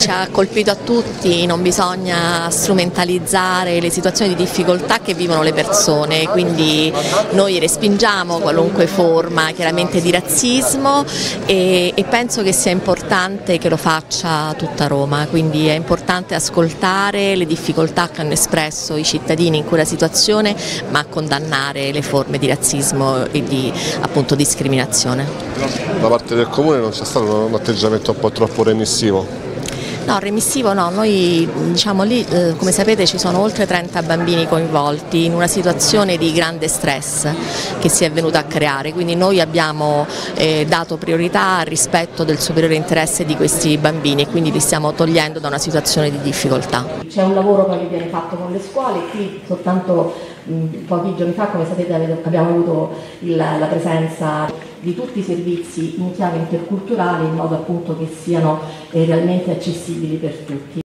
ci ha colpito a tutti, non bisogna strumentalizzare le situazioni di difficoltà che vivono le persone, quindi noi respingiamo qualunque forma chiaramente di razzismo e penso che sia importante che lo faccia tutta Roma, quindi è importante ascoltare le difficoltà che hanno espresso i cittadini in quella situazione, ma condannare le forme di razzismo e di appunto discriminazione. Da parte del Comune non c'è stato un atteggiamento un po' troppo remissivo? No, remissivo no, noi diciamo lì come sapete ci sono oltre 30 bambini coinvolti in una situazione di grande stress che si è venuta a creare, quindi noi abbiamo dato priorità al rispetto del superiore interesse di questi bambini e quindi li stiamo togliendo da una situazione di difficoltà. C'è un lavoro poi che viene fatto con le scuole, qui soltanto pochi giorni fa come sapete abbiamo avuto la presenza di tutti i servizi in chiave interculturale in modo appunto che siano realmente accessibili per tutti.